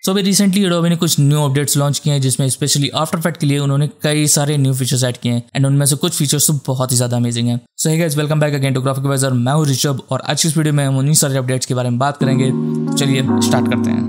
सो अभी recently Adobe ने कुछ न्यू अपडेट्स लॉन्च किए हैं जिसमें स्पेशली आफ्टर इफेक्ट के लिए उन्होंने कई सारे न्यू फीचर्स ऐड किए हैं एंड उनमें से कुछ फीचर्स तो बहुत ही ज्यादा अमेजिंग है। So hey guys, welcome back again to graphic advisor. मैं हूं ऋषभ और आज की इस वीडियो में हम उन्हीं सारे अपडेट्स के बारे में बात करेंगे। चलिए स्टार्ट करते हैं।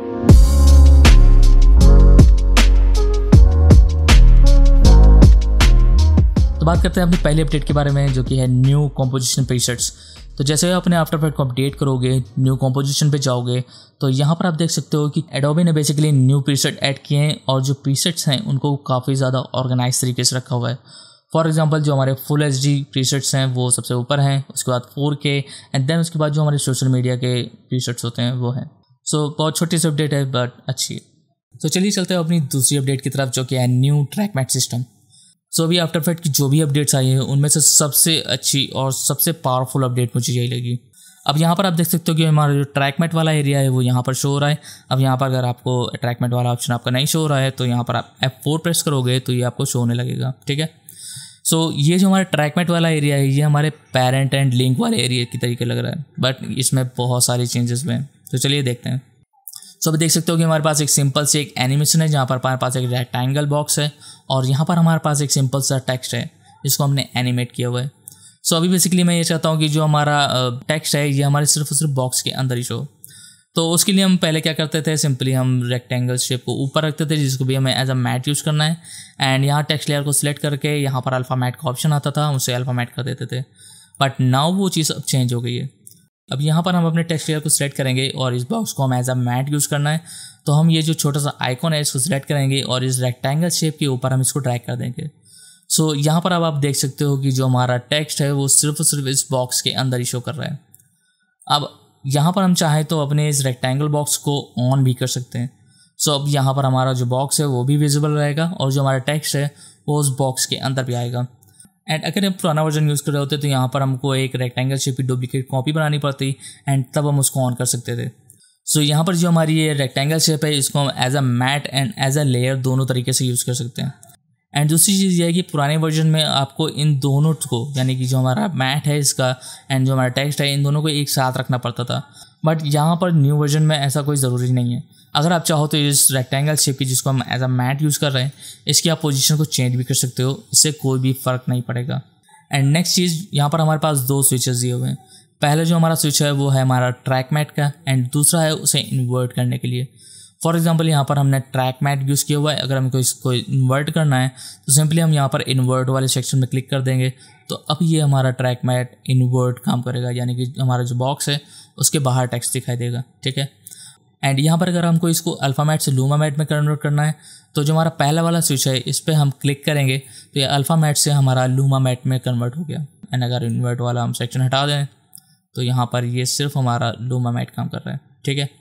तो बात करते हैं अपनी पहले अपडेट के बारे में जो कि है न्यू कॉम्पोजिशन प्रीसेट्स। तो जैसे आप अपने आफ्टर इफेक्ट को अपडेट करोगे, न्यू कॉम्पोजिशन पे जाओगे तो यहाँ पर आप देख सकते हो कि एडोबे ने बेसिकली न्यू प्रीसेट ऐड किए हैं और जो प्रीसेट्स हैं उनको काफ़ी ज़्यादा ऑर्गेनाइज तरीके से रखा हुआ है। फॉर एग्जांपल जो हमारे फुल एचडी प्रीसेट्स हैं वो सबसे ऊपर हैं, उसके बाद 4K एंड देन उसके बाद जो हमारे सोशल मीडिया के प्रीसेट्स होते हैं वो हैं। सो बहुत छोटी सी अपडेट है बट अच्छी है। तो चलिए चलते हैं अपनी दूसरी अपडेट की तरफ जो कि है new track matte system. So अभी आफ्टर इफेक्ट की जो भी अपडेट्स आई हैं उनमें से सबसे अच्छी और सबसे पावरफुल अपडेट मुझे यही लगी। अब यहाँ पर आप देख सकते हो कि हमारा जो ट्रैक मैट वाला एरिया है वो यहाँ पर शो हो रहा है। अब यहाँ पर अगर आपको ट्रैक मैट वाला ऑप्शन आपका नहीं शो हो रहा है तो यहाँ पर आप F4 प्रेस करोगे तो ये आपको शो होने लगेगा। ठीक है, सो ये जो हमारा ट्रैक मैट वाला एरिया है ये हमारे पेरेंट एंड लिंक वाले एरिया की तरीके लग रहा है बट इसमें बहुत सारी चेंजेस हुए हैं। तो चलिए देखते हैं। सो अभी देख सकते हो कि हमारे पास एक सिंपल सी एक एनिमेशन है जहाँ पर हमारे पास एक रेक्टेंगल बॉक्स है और यहाँ पर हमारे पास एक सिंपल सा टेक्स्ट है जिसको हमने एनिमेट किया हुआ है। सो अभी बेसिकली मैं ये चाहता हूँ कि जो हमारा टेक्स्ट है ये हमारे सिर्फ और सिर्फ बॉक्स के अंदर ही शो। तो उसके लिए हम पहले क्या करते थे, सिंपली हम रेक्टेंगल शेप को ऊपर रखते थे जिसको भी हमें एज अ मैट यूज़ करना है एंड यहाँ टेक्स्ट लेयर को सिलेक्ट करके यहाँ पर अल्फा मैट का ऑप्शन आता था, उसे अल्फा मैट कर देते थे। बट नाउ वो चीज़ अब चेंज हो गई है। अब यहाँ पर हम अपने टेक्स्ट लेयर को सिलेक्ट करेंगे और इस बॉक्स को हम एज अ मैट यूज़ करना है तो हम ये जो छोटा सा आइकॉन है इसको सिलेक्ट करेंगे और इस रेक्टेंगल शेप के ऊपर हम इसको ड्रैग कर देंगे। सो यहाँ पर अब आप देख सकते हो कि जो हमारा टेक्स्ट है वो सिर्फ और सिर्फ इस बॉक्स के अंदर ही शो कर रहा है। अब यहाँ पर हम चाहें तो अपने इस रेक्टेंगल बॉक्स को ऑन भी कर सकते हैं। सो अब यहाँ पर हमारा जो बॉक्स है वो भी विजिबल रहेगा और जो हमारा टेक्स्ट है वो उस बॉक्स के अंदर भी आएगा। एंड अगर हम पुराना वर्जन यूज़ कर रहे होते तो यहाँ पर हमको एक रेक्टेंगल शेप की डुप्लीकेट कॉपी बनानी पड़ती एंड तब हम उसको ऑन कर सकते थे। सो यहाँ पर जो हमारी ये रेक्टेंगल शेप है इसको हम as a matte and as a layer दोनों तरीके से यूज़ कर सकते हैं। एंड दूसरी चीज़ ये है कि पुराने वर्जन में आपको इन दोनों को यानी कि जो हमारा मैट है इसका एंड जो हमारा टेक्स्ट है इन दोनों को एक साथ रखना पड़ता था बट यहाँ पर न्यू वर्जन में ऐसा कोई ज़रूरी नहीं है। अगर आप चाहो तो इस रेक्टेंगल शेप की जिसको हम एज अ मैट यूज़ कर रहे हैं इसकी आप पोजीशन को चेंज भी कर सकते हो, इससे कोई भी फ़र्क नहीं पड़ेगा। एंड नेक्स्ट चीज़ यहाँ पर हमारे पास दो स्विचेस दिए हुए हैं। पहले जो हमारा स्विच है वो है हमारा ट्रैक मैट का एंड दूसरा है उसे इन्वर्ट करने के लिए। फॉर एग्जांपल यहाँ पर हमने ट्रैक मैट यूज़ किया हुआ है, अगर हमको इसको इन्वर्ट करना है तो सिंपली हम यहाँ पर इन्वर्ट वाले सेक्शन में क्लिक कर देंगे तो अब ये हमारा ट्रैक मैट इन्वर्ट काम करेगा यानी कि हमारा जो बॉक्स है उसके बाहर टेक्स्ट दिखाई देगा। ठीक है, एंड यहाँ पर अगर हमको इसको अल्फ़ा मैट से लूमा मैट में कन्वर्ट करना है तो जो हमारा पहला वाला स्विच है इस पर हम क्लिक करेंगे तो ये अल्फ़ा मैट से हमारा लूमा मैट में कन्वर्ट हो गया। एंड अगर इन्वर्ट वाला हम सेक्शन हटा दें तो यहाँ पर ये सिर्फ हमारा लूमा मैट काम कर रहा है। ठीक है,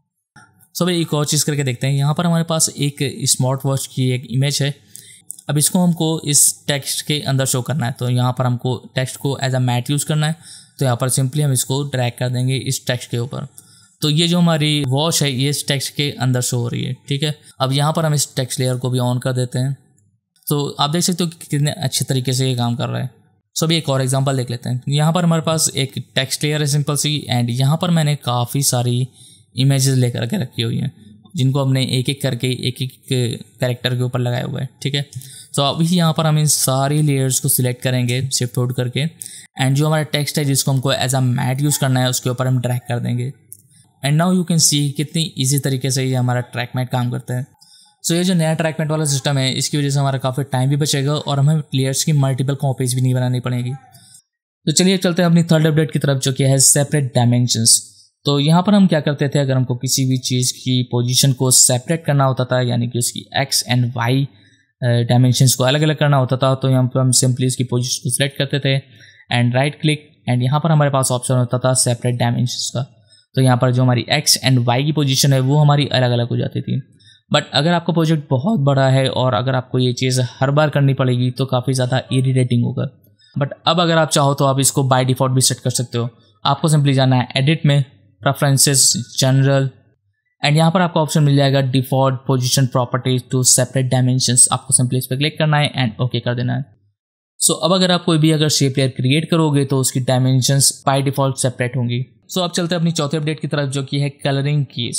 सो भाई एक और चीज़ करके देखते हैं। यहाँ पर हमारे पास एक स्मार्ट वॉच की एक इमेज है। अब इसको हमको इस टेक्स्ट के अंदर शो करना है तो यहाँ पर हमको टेक्स्ट को एज अ मैट यूज़ करना है तो यहाँ पर सिंपली हम इसको ड्रैग कर देंगे इस टेक्स्ट के ऊपर तो ये जो हमारी वॉच है ये इस टेक्स्ट के अंदर शो हो रही है। ठीक है, अब यहाँ पर हम इस टेक्स्ट लेयर को भी ऑन कर देते हैं तो आप देख सकते हो कि कितने अच्छे तरीके से ये काम कर रहा है। सो अभी एक और एग्जांपल देख लेते हैं। यहाँ पर हमारे पास एक टेक्स्ट लेयर है सिंपल सी एंड यहाँ पर मैंने काफ़ी सारी इमेजेस लेकर के रखी हुई हैं जिनको हमने एक एक करके एक कैरेक्टर के ऊपर लगाया हुआ है। ठीक है, तो अभी यहाँ पर हम इन सारी लेयर्स को सिलेक्ट करेंगे शिफ्ट होल्ड करके एंड जो हमारा टेक्स्ट है जिसको हमको एज अ मैट यूज़ करना है उसके ऊपर हम ड्रैग कर देंगे and now you can see कितनी ईजी तरीके से ये हमारा ट्रैक मैट काम करता है। सो ये जो नया ट्रैक मैट वाला सिस्टम है इसकी वजह से हमारा काफ़ी टाइम भी बचेगा और हमें लेयर्स की मल्टीपल कॉपीज भी नहीं बनानी पड़ेगी। तो चलिए चलते हैं अपनी थर्ड अपडेट की तरफ जो कि है सेपरेट डायमेंशंस। तो यहाँ पर हम क्या करते थे, अगर हमको किसी भी चीज़ की पोजीशन को सेपरेट करना होता था यानी कि उसकी एक्स एंड वाई डायमेंशंस को अलग अलग करना होता था तो यहाँ पर हम सिंपली इसकी पोजीशन को सिलेक्ट करते थे एंड राइट क्लिक एंड यहाँ पर हमारे पास ऑप्शन होता था सेपरेट डायमेंशंस का। तो यहाँ पर जो हमारी एक्स एंड वाई की पोजीशन है वो हमारी अलग अलग हो जाती थी। बट अगर आपका प्रोजेक्ट बहुत बड़ा है और अगर आपको ये चीज़ हर बार करनी पड़ेगी तो काफ़ी ज़्यादा इरिटेटिंग होगा। बट अब अगर आप चाहो तो आप इसको बाय डिफ़ॉल्ट भी सेट कर सकते हो। आपको सिंपली जाना है एडिट में, प्रेफरेंसेस, जनरल एंड यहाँ पर आपको ऑप्शन मिल जाएगा default position properties to separate dimensions. आपको सिंपली इस पर क्लिक करना है एंड ओके कर देना है। सो अब अगर आप कोई भी अगर शेप लेयर क्रिएट करोगे तो उसकी डायमेंशंस बाय डिफ़ॉल्ट सेपरेट होंगी। सो अब चलते हैं अपनी चौथी अपडेट की तरफ जो कि है कलरिंग कीज।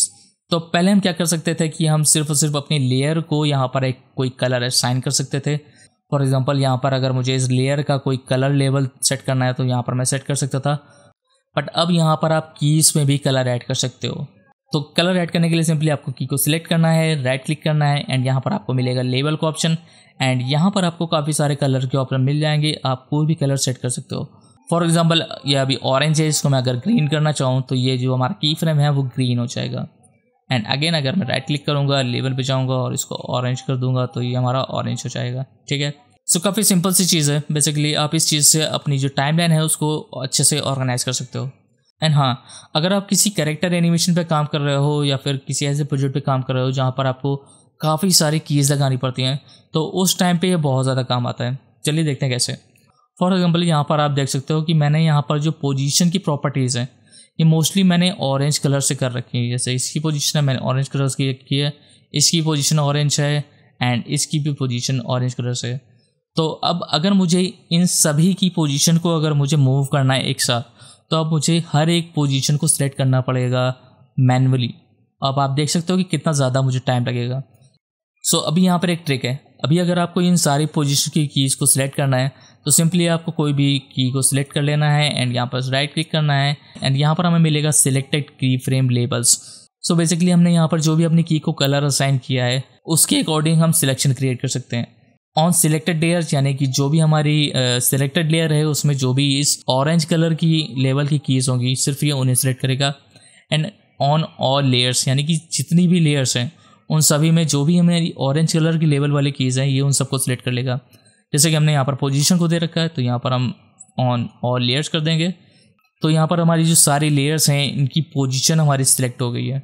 तो पहले हम क्या कर सकते थे कि हम सिर्फ और सिर्फ अपनी लेयर को यहाँ पर एक कोई कलर असाइन कर सकते थे। फॉर एग्जांपल यहाँ पर अगर मुझे इस लेयर का कोई कलर लेवल सेट करना है तो यहाँ पर मैं सेट कर सकता था। बट अब यहाँ पर आप कीज़ में भी कलर ऐड कर सकते हो। तो कलर ऐड करने के लिए सिंपली आपको की को सिलेक्ट करना है, राइट क्लिक करना है एंड यहाँ पर आपको मिलेगा लेबल का ऑप्शन एंड यहाँ पर आपको काफ़ी सारे कलर के ऑप्शन मिल जाएंगे। आप कोई भी कलर सेट कर सकते हो। फॉर एग्जांपल ये अभी ऑरेंज है, इसको मैं अगर ग्रीन करना चाहूँ तो ये जो हमारा की फ्रेम है वो ग्रीन हो जाएगा। एंड अगेन अगर मैं राइट क्लिक करूँगा, लेबल पे जाऊँगा और इसको ऑरेंज कर दूंगा तो ये हमारा ऑरेंज हो जाएगा। ठीक है, सो काफ़ी सिंपल सी चीज़ है। बेसिकली आप इस चीज़ से अपनी जो टाइमलाइन है उसको अच्छे से ऑर्गेनाइज कर सकते हो। एंड हाँ, अगर आप किसी कैरेक्टर एनिमेशन पे काम कर रहे हो या फिर किसी ऐसे प्रोजेक्ट पे काम कर रहे हो जहाँ पर आपको काफ़ी सारी कीज़ लगानी पड़ती हैं तो उस टाइम पे ये बहुत ज़्यादा काम आता है। चलिए देखते हैं कैसे। फॉर एग्जांपल यहाँ पर आप देख सकते हो कि मैंने यहाँ पर जो पोजीशन की प्रॉपर्टीज़ हैं ये मोस्टली मैंने ऑरेंज कलर से कर रखी है। जैसे इसकी पोजीशन है मैंने ऑरेंज कलर की है, इसकी पोजीशन ऑरेंज है एंड इसकी भी पोजीशन ऑरेंज कलर से। तो अब अगर मुझे इन सभी की पोजीशन को अगर मुझे मूव करना है एक साथ तो अब मुझे हर एक पोजीशन को सिलेक्ट करना पड़ेगा मैन्युअली। अब आप देख सकते हो कि कितना ज़्यादा मुझे टाइम लगेगा। सो अभी यहाँ पर एक ट्रिक है। अभी अगर आपको इन सारी पोजीशन की कीज़ को सिलेक्ट करना है तो सिंपली आपको कोई भी की को सिलेक्ट कर लेना है एंड यहाँ पर राइट क्लिक करना है एंड यहाँ पर हमें मिलेगा सिलेक्टेड की फ्रेम लेबल्स। सो बेसिकली हमने यहाँ पर जो भी अपनी की को कलर असाइन किया है उसके अकॉर्डिंग हम सिलेक्शन क्रिएट कर सकते हैं ऑन सिलेक्टेड लेयर्स, यानी कि जो भी हमारी सिलेक्टेड लेयर है उसमें जो भी इस ऑरेंज कलर की लेवल की कीज़ होंगी सिर्फ ये उन्हें सिलेक्ट करेगा। एंड ऑन ऑल लेयर्स, यानी कि जितनी भी लेयर्स हैं उन सभी में जो भी हमारी ऑरेंज कलर की लेवल वाली कीज़ हैं ये उन सबको सिलेक्ट कर लेगा। जैसे कि हमने यहाँ पर पोजीशन को दे रखा है तो यहाँ पर हम ऑन ऑल लेयर्स कर देंगे तो यहाँ पर हमारी जो सारी लेयर्स हैं इनकी पोजीशन हमारी सिलेक्ट हो गई है।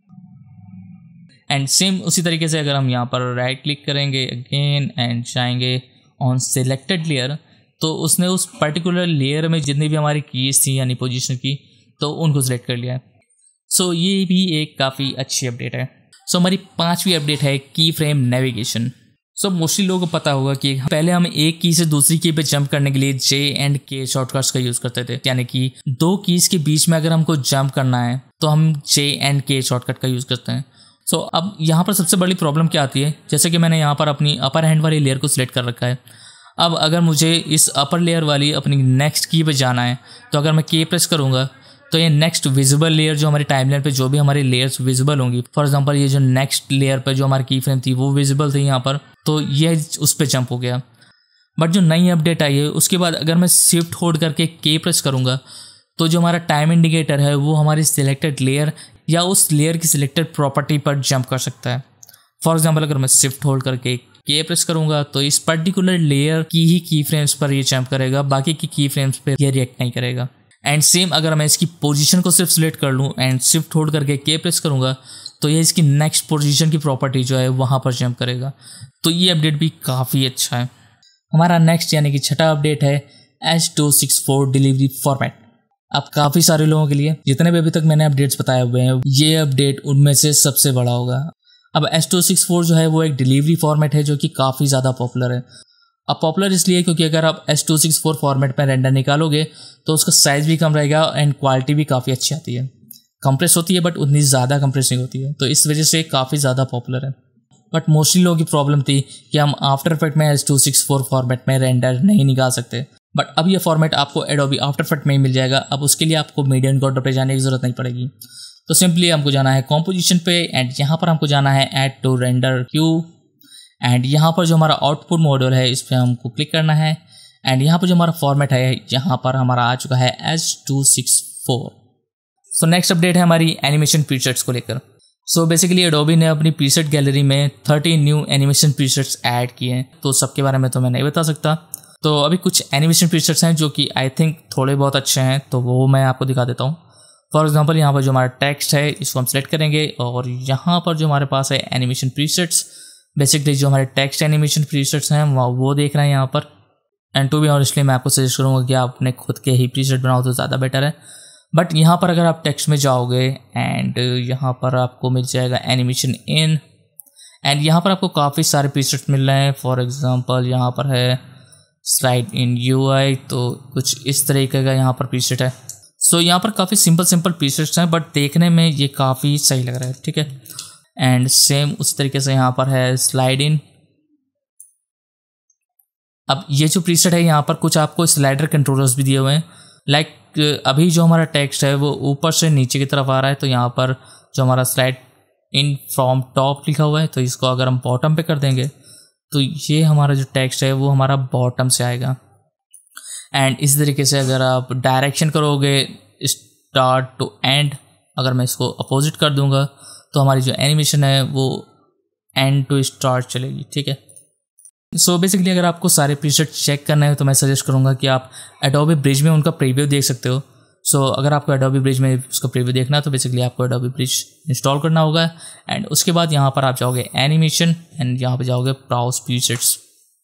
एंड सेम उसी तरीके से अगर हम यहाँ पर राइट क्लिक करेंगे अगेन एंड जाएंगे ऑन सिलेक्टेड लेयर तो उसने उस पर्टिकुलर लेयर में जितनी भी हमारी कीज़ थी यानी पोजीशन की तो उनको सिलेक्ट कर लिया है। सो ये भी एक काफ़ी अच्छी अपडेट है। सो हमारी 5वीं अपडेट है की फ्रेम नेविगेशन। सो मोस्टली लोगों को पता होगा कि पहले हम एक की से दूसरी की पे जंप करने के लिए J एंड K शॉर्टकट्स का यूज़ करते थे, यानी कि दो कीज़ के बीच में अगर हमको जंप करना है तो हम J एंड K शॉर्टकट का यूज़ करते हैं। सो अब यहाँ पर सबसे बड़ी प्रॉब्लम क्या आती है, जैसे कि मैंने यहाँ पर अपनी अपर हैंड वाली लेयर को सिलेक्ट कर रखा है। अब अगर मुझे इस अपर लेयर वाली अपनी नेक्स्ट की पे जाना है तो अगर मैं K प्रेस करूँगा तो ये नेक्स्ट विजिबल लेयर जो हमारी टाइमलाइन पे जो भी हमारी लेयर्स विजिबल होंगी, फॉर एग्जांपल ये जो नेक्स्ट लेयर पे जो हमारी की फ्रेम थी वो विजिबल थी यहाँ पर, तो ये उस पर जंप हो गया। बट जो नई अपडेट आई है उसके बाद अगर मैं शिफ्ट होल्ड करके K प्रेस करूँगा तो जो हमारा टाइम इंडिकेटर है वो हमारी सिलेक्टेड लेयर या उस लेयर की सिलेक्टेड प्रॉपर्टी पर जंप कर सकता है। फॉर एग्जांपल अगर मैं शिफ्ट होल्ड करके K प्रेस करूँगा तो इस पर्टिकुलर लेयर की ही की फ्रेम्स पर ये जंप करेगा, बाकी की फ्रेम्स पर ये रिएक्ट नहीं करेगा। एंड सेम अगर मैं इसकी पोजीशन को सिर्फ सिलेक्ट कर लूँ एंड शिफ्ट होल्ड करके K प्रेस करूँगा तो ये इसकी नेक्स्ट पोजीशन की प्रॉपर्टी जो है वहाँ पर जंप करेगा। तो ये अपडेट भी काफ़ी अच्छा है। हमारा नेक्स्ट यानी कि छठा अपडेट है H264 डिलीवरी फॉर्मेट। अब काफ़ी सारे लोगों के लिए, जितने भी अभी तक मैंने अपडेट्स बताए हुए हैं, ये अपडेट उनमें से सबसे बड़ा होगा। अब H264 जो है वो एक डिलीवरी फॉर्मेट है जो कि काफ़ी ज़्यादा पॉपुलर है। अब पॉपुलर इसलिए क्योंकि अगर आप H264 फॉर्मेट में रेंडर निकालोगे तो उसका साइज़ भी कम रहेगा एंड क्वालिटी भी काफ़ी अच्छी आती है। कंप्रेस होती है बट उतनी ज़्यादा कंप्रेस नहीं होती है, तो इस वजह से काफ़ी ज़्यादा पॉपुलर है। बट मोस्टली लोगों की प्रॉब्लम थी कि हम आफ्टर इफेक्ट में H264 फॉर्मेट में रेंडर नहीं निकाल सकते। बट अब ये फॉर्मेट आपको एडोबी आफ्टर इफेक्ट में ही मिल जाएगा। अब उसके लिए आपको मीडिया एनकोडर पे जाने की ज़रूरत नहीं पड़ेगी। तो सिंपली हमको जाना है कॉम्पोजिशन पे एंड यहाँ पर हमको जाना है add to render queue and यहाँ पर जो हमारा आउटपुट मॉड्यूल है इस पर हमको क्लिक करना है एंड यहाँ पर जो हमारा फॉर्मेट है यहाँ पर हमारा आ चुका है H264। सो नेक्स्ट अपडेट है हमारी एनिमेशन प्रीसेट्स को लेकर। सो बेसिकली एडोबी ने अपनी प्रीसेट गैलरी में 30 न्यू एनिमेशन प्रीसेट्स ऐड किए हैं, तो सबके बारे में तो मैं नहीं बता सकता। तो अभी कुछ एनिमेशन प्रीसेट्स हैं जो कि आई थिंक थोड़े बहुत अच्छे हैं, तो वो मैं आपको दिखा देता हूँ। फॉर एग्जांपल यहाँ पर जो हमारा टेक्स्ट है इसको हम सेलेक्ट करेंगे और यहाँ पर जो हमारे पास है एनिमेशन प्रीसेट्स, बेसिकली जो हमारे टेक्स्ट एनिमेशन प्रीसेट्स हैं वो देख रहे हैं यहाँ पर। एंड टू बी ऑनेस्टली मैं आपको सजेस्ट करूँगा कि आप अपने खुद के ही प्रीसेट बनाओ तो ज़्यादा बेटर है। बट यहाँ पर अगर आप टेक्स्ट में जाओगे एंड यहाँ पर आपको मिल जाएगा एनिमेशन इन एंड यहाँ पर आपको काफ़ी सारे प्रीसेट्स मिल रहे हैं। फॉर एग्जांपल यहाँ पर है स्लाइड इन UI, तो कुछ इस तरीके का यहाँ पर प्रीसेट है। सो यहाँ पर काफ़ी सिंपल प्रीसेट्स हैं, बट देखने में ये काफ़ी सही लग रहा है, ठीक है। एंड सेम उसी तरीके से यहाँ पर है स्लाइड इन। अब ये जो प्रीसेट है यहाँ पर कुछ आपको स्लाइडर कंट्रोलर्स भी दिए हुए हैं। लाइक अभी जो हमारा टेक्स्ट है वो ऊपर से नीचे की तरफ आ रहा है, तो यहाँ पर जो हमारा स्लाइड इन फ्रॉम टॉप लिखा हुआ है, तो इसको अगर हम बॉटम पे कर देंगे तो ये हमारा जो टेक्स्ट है वो हमारा बॉटम से आएगा। एंड इस तरीके से अगर आप डायरेक्शन करोगे स्टार्ट टू एंड, अगर मैं इसको अपोजिट कर दूंगा तो हमारी जो एनिमेशन है वो एंड टू स्टार्ट चलेगी, ठीक है। सो बेसिकली अगर आपको सारे प्रीसेट चेक करना है तो मैं सजेस्ट करूंगा कि आप एडोबी ब्रिज में उनका प्रीव्यू देख सकते हो। सो अगर आपको एडोबी ब्रिज में उसका प्रीव्यू देखना है तो बेसिकली आपको एडोबी ब्रिज इंस्टॉल करना होगा। एंड उसके बाद यहाँ पर आप जाओगे एनिमेशन एंड यहाँ पर जाओगे ब्राउज प्रीसेट्स।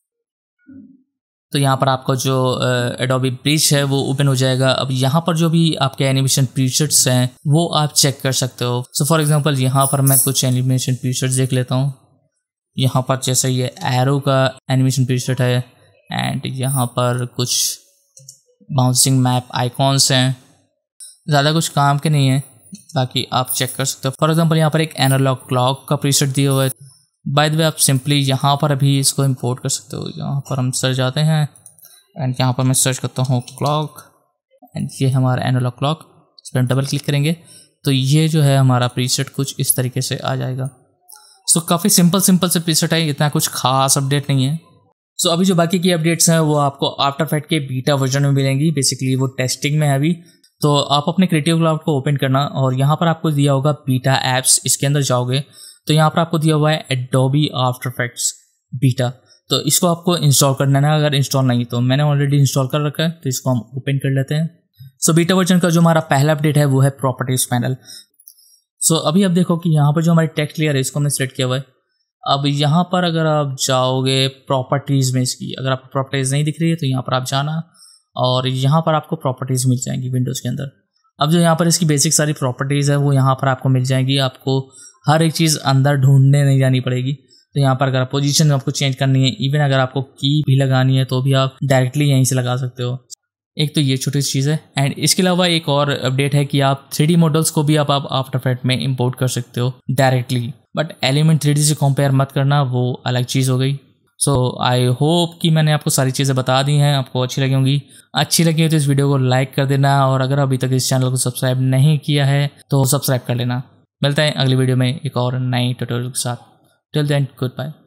तो यहाँ पर आपका जो एडोबी ब्रिज है वो ओपन हो जाएगा। अब यहाँ पर जो भी आपके एनिमेशन प्रीसेट्स हैं वो आप चेक कर सकते हो। सो फॉर एग्जांपल यहाँ पर मैं कुछ एनिमेशन प्रीसेट्स देख लेता हूँ। यहाँ पर जैसे ये एरो का एनिमेशन प्रीसेट है एंड यहाँ पर कुछ बाउंसिंग मैप आइकॉन्स हैं, ज़्यादा कुछ काम के नहीं है, बाकी आप चेक कर सकते हो। फॉर एग्जांपल यहाँ पर एक एनालॉग क्लॉक का प्रीसेट दिया हुआ है। बाय द वे आप सिंपली यहाँ पर अभी इसको इंपोर्ट कर सकते हो। यहाँ पर हम सर्च जाते हैं एंड यहाँ पर मैं सर्च करता हूँ क्लॉक एंड ये हमारा एनालॉग क्लॉक। इस पर हम डबल क्लिक करेंगे तो ये जो है हमारा प्रीसेट कुछ इस तरीके से आ जाएगा। सो काफ़ी सिंपल से प्रीसेट है, इतना कुछ खास अपडेट नहीं है। सो अभी जो बाकी की अपडेट्स हैं वो आपको आफ्टर इफेक्ट के बीटा वर्जन में मिलेंगी। बेसिकली वो टेस्टिंग में है अभी। तो आप अपने क्रिएटिव क्लाउड को ओपन करना और यहाँ पर आपको दिया होगा बीटा एप्स। इसके अंदर जाओगे तो यहाँ पर आपको दिया हुआ है एडोबी आफ्टर इफेक्ट्स बीटा, तो इसको आपको इंस्टॉल करना है। अगर इंस्टॉल नहीं तो मैंने ऑलरेडी इंस्टॉल कर रखा है, तो इसको हम ओपन कर लेते हैं। सो बीटा वर्जन का जो हमारा पहला अपडेट है वो है प्रॉपर्टीज पैनल। सो अभी आप देखो कि यहाँ पर जो हमारी टेक्स्ट लेयर है इसको हमने सेलेक्ट किया हुआ है। अब यहाँ पर अगर आप जाओगे प्रॉपर्टीज़ में, इसकी अगर आपको प्रॉपर्टीज़ नहीं दिख रही है तो यहाँ पर आप जाना और यहाँ पर आपको प्रॉपर्टीज़ मिल जाएंगी विंडोज़ के अंदर। अब जो यहाँ पर इसकी बेसिक सारी प्रॉपर्टीज़ है वो यहाँ पर आपको मिल जाएंगी। आपको हर एक चीज़ अंदर ढूंढने नहीं जानी पड़ेगी। तो यहाँ पर अगर पोजीशन आपको चेंज करनी है, इवन अगर आपको की भी लगानी है तो भी आप डायरेक्टली यहीं से लगा सकते हो। एक तो ये छोटी सी चीज़ है। एंड इसके अलावा एक और अपडेट है कि आप 3D मॉडल्स को भी आप आफ्टर इफेक्ट में इंपोर्ट कर सकते हो डायरेक्टली, बट एलिमेंट 3D से कंपेयर मत करना, वो अलग चीज़ हो गई। सो आई होप कि मैंने आपको सारी चीज़ें बता दी हैं, आपको अच्छी लगी होंगी। अच्छी लगी हो तो इस वीडियो को लाइक कर देना और अगर अभी तक इस चैनल को सब्सक्राइब नहीं किया है तो सब्सक्राइब कर लेना। मिलते हैं अगली वीडियो में एक और नई ट्यूटोरियल के साथ। Till then good bye.